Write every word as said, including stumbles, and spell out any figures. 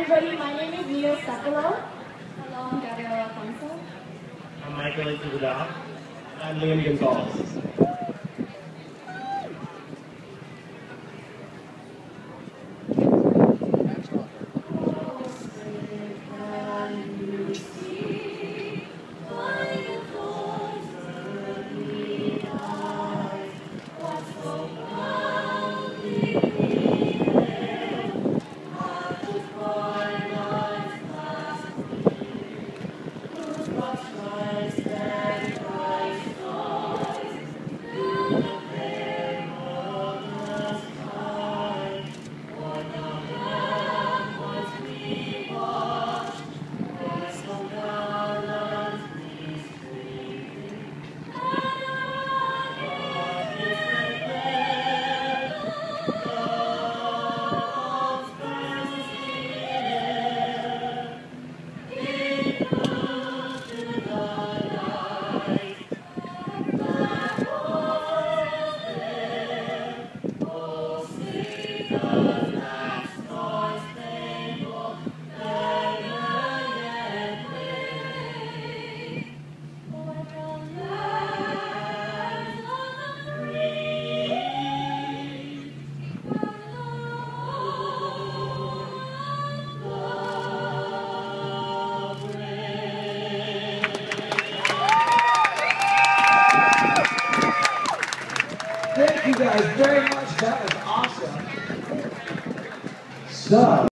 everybody, my name is Neil Cepolo. Hello, I'm Gabriela Alfonso. I'm Michael Isabel. I'm Liam Gonzalez. Thank you guys very much. That was awesome. So.